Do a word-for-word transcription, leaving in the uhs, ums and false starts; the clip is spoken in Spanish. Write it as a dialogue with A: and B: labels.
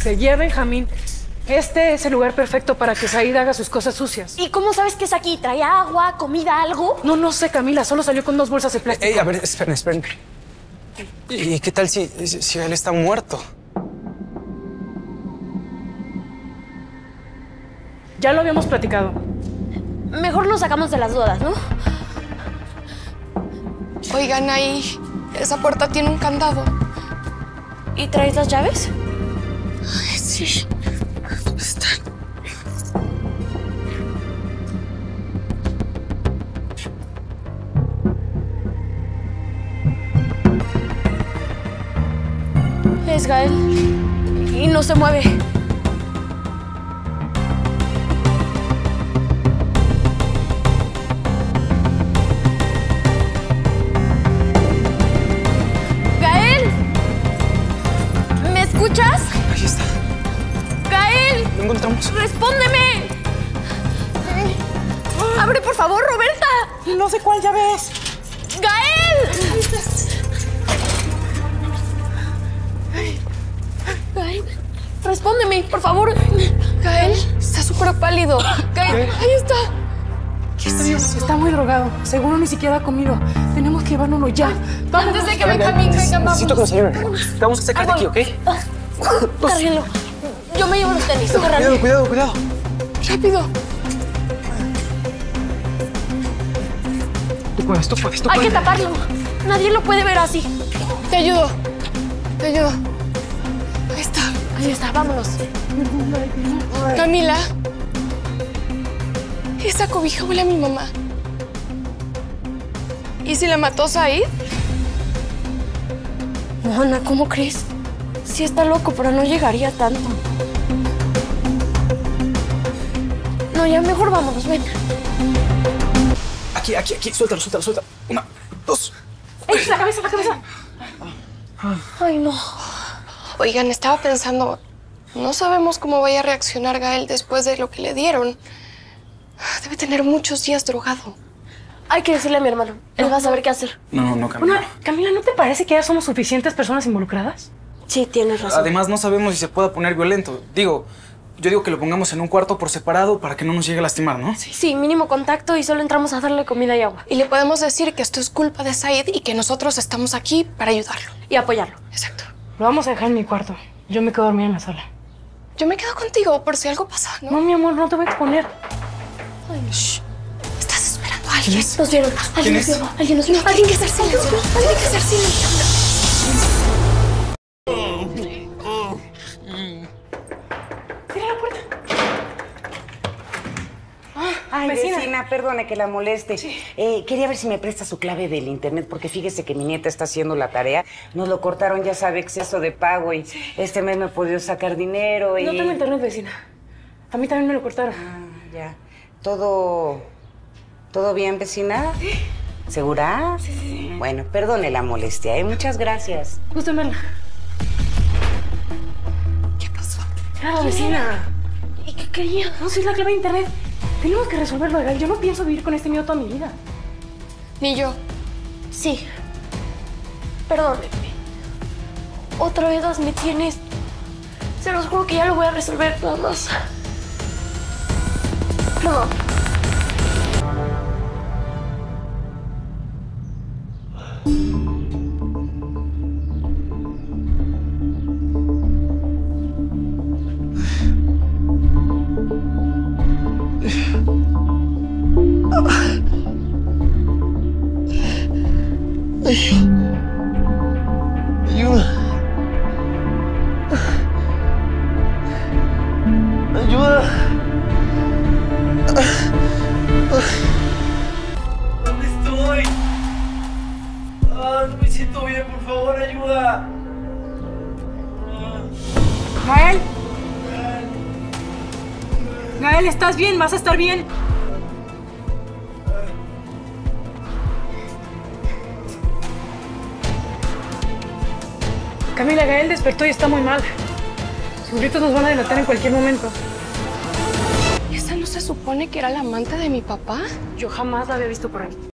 A: Seguía Benjamín. Este es el lugar perfecto para que Said haga sus cosas sucias.
B: ¿Y cómo sabes que es aquí? ¿Trae agua, comida, algo?
A: No, no sé, Camila. Solo salió con dos bolsas de plástico.
C: Ey, a ver, esperen, esperen. ¿Y qué tal si, si, si él está muerto?
A: Ya lo habíamos platicado.
B: Mejor lo sacamos de las dudas, ¿no?
D: Oigan, ahí, esa puerta tiene un candado.
B: ¿Y traes las llaves?
D: Ay, sí. ¿Dónde están?
B: Es Gael. Y no se mueve. ¡Gael! ¿Me escuchas?
C: Ahí está.
B: ¡Gael!
C: Lo encontramos.
B: ¡Respóndeme! ¡Abre, por favor, Roberta!
A: No sé cuál llave es.
B: ¡Gael! Gael, respóndeme, por favor.
D: Gael, está súper pálido. Gael, ahí está.
A: ¿Qué es eso? Está muy drogado. Seguro ni siquiera ha comido. Tenemos que llevárnoslo ya. Vamos.
D: Antes de que Benjamín venga, vamos.
C: Necesito que nos ayuden. Te vamos a sacar de aquí, ¿ok?
B: Cárguenlo. Yo me llevo los tenis. Agárrate.
C: Cuidado, cuidado, cuidado.
D: Rápido.
C: Tú puedes, tú puedes, tú
B: Hay que
C: puedes.
B: taparlo. Nadie lo puede ver así.
D: Te ayudo. Te ayudo. Ahí está.
B: Ahí está, vámonos.
D: Camila. Esa cobija huele a mi mamá. ¿Y si la mató Said?
B: No, Ana, ¿cómo crees? Sí está loco, pero no llegaría tanto. No, ya mejor vámonos, ven.
C: Aquí, aquí, aquí. Suéltalo, suéltalo, suéltalo. Una, dos.
A: ¡Ey, la cabeza, la cabeza!
B: Ay, no.
D: Oigan, estaba pensando, no sabemos cómo vaya a reaccionar Gael después de lo que le dieron. Debe tener muchos días drogado.
B: Hay que decirle a mi hermano. Él va a saber qué hacer.
C: No, no, no, Camila.
A: Bueno, Camila, ¿no te parece que ya somos suficientes personas involucradas?
B: Sí, tienes razón.
C: Además, no sabemos si se pueda poner violento. Digo, yo digo que lo pongamos en un cuarto por separado para que no nos llegue a lastimar, ¿no?
B: Sí. Sí, mínimo contacto y solo entramos a darle comida y agua.
D: Y le podemos decir que esto es culpa de Said y que nosotros estamos aquí para ayudarlo.
B: Y apoyarlo.
D: Exacto.
A: Lo vamos a dejar en mi cuarto. Yo me quedo dormida en la sala.
D: Yo me quedo contigo por si algo pasa, ¿no?
A: No, mi amor, no te voy a exponer.
D: Ay, shh. ¿Estás esperando a alguien?
B: Nos vieron.
C: ¿Quién
B: Alguien
C: es?
B: nos vio. Alguien nos vio. Alguien que hacer silencio. Alguien que hacer silencio.
A: Cierra la puerta.
E: Ay,
A: Vecina.
E: vecina, perdone que la moleste. Eh, quería ver si me presta su clave del internet, porque fíjese que mi nieta está haciendo la tarea. Nos lo cortaron, ya sabe, exceso de pago y este mes no he podido sacar dinero y...
A: No tengo internet, vecina. A mí también me lo cortaron.
E: Ah, ya. ¿Todo... todo bien, vecina? ¿Segura? Sí, sí. Bueno, perdone la molestia, ¿eh? Muchas gracias.
A: Gusto en verla.
D: ¿Qué pasó?
A: Claro, vecina.
B: ¿Y qué quería?
A: No, si es la clave de internet. Tenemos que resolverlo, Gael. Yo no pienso vivir con este miedo toda mi vida.
D: Ni yo.
B: Sí. Perdóneme. Otra vez las metí en esto. Se los juro que ya lo voy a resolver nada más. Perdón.
F: Ayuda. Ayuda. ¿Dónde estoy? Ah, no me siento bien, por favor, ayuda.
A: Gael. Gael, ¿estás bien? ¿Vas a estar bien? Camila, Gael despertó y está muy mal. Sus gritos nos van a delatar en cualquier momento.
D: ¿Esa no se supone que era la amante de mi papá?
A: Yo jamás la había visto por ahí.